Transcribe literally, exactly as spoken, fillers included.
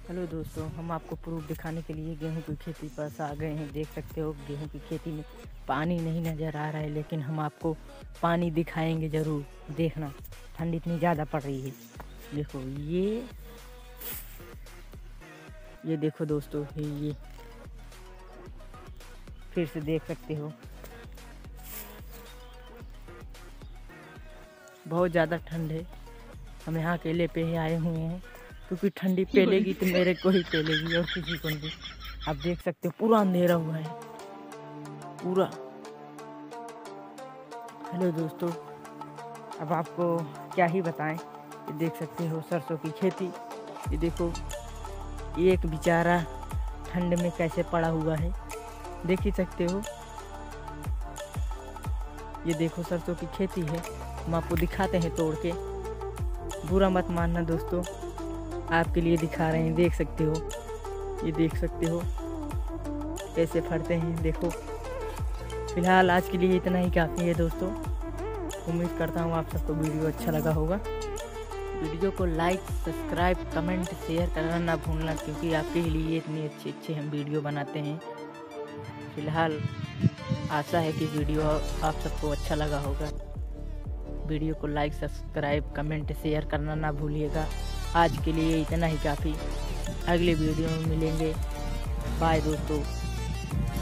Hello दोस्तों, हम आपको प्रूफ दिखाने के लिए गेहूं की खेती पर आ गए हैं। देख सकते हो गेहूं की खेती में पानी नहीं नज़र आ रहा है, लेकिन हम आपको पानी दिखाएंगे ज़रूर। देखना, ठंड इतनी ज़्यादा पड़ रही है। देखो ये ये देखो दोस्तों, ये ये फिर से देख सकते हो बहुत ज़्यादा ठंड है। हम यहाँ अकेले पे ही आए हुए हैं, क्योंकि ठंडी पेलेगी तो मेरे को ही पेलेगी और किसी को नहीं। आप देख सकते हो पूरा अंधेरा हुआ है पूरा। हेलो दोस्तों, अब आपको क्या ही बताएं। ये देख सकते हो सरसों की खेती। ये देखो एक बेचारा ठंड में कैसे पड़ा हुआ है, देख ही सकते हो। ये देखो सरसों की खेती है, हम आपको दिखाते हैं तोड़ के। बुरा मत मानना दोस्तों, आपके लिए दिखा रहे हैं। देख सकते हो, ये देख सकते हो कैसे फटते हैं। देखो फिलहाल आज के लिए इतना ही काफ़ी है दोस्तों। उम्मीद करता हूँ आप सबको वीडियो अच्छा लगा होगा। वीडियो को लाइक, सब्सक्राइब, कमेंट, शेयर करना ना भूलना, क्योंकि आपके लिए इतने अच्छे अच्छे हम वीडियो बनाते हैं। फिलहाल आशा है कि वीडियो आप सबको अच्छा लगा होगा। वीडियो को लाइक, सब्सक्राइब, कमेंट, शेयर करना ना भूलिएगा। आज के लिए इतना ही काफ़ी। अगले वीडियो में मिलेंगे। बाय दोस्तों।